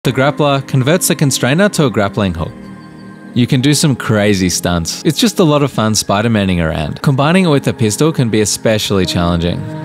The Grappler converts the constrainer to a grappling hook. You can do some crazy stunts. It's just a lot of fun Spider-Manning around. Combining it with a pistol can be especially challenging.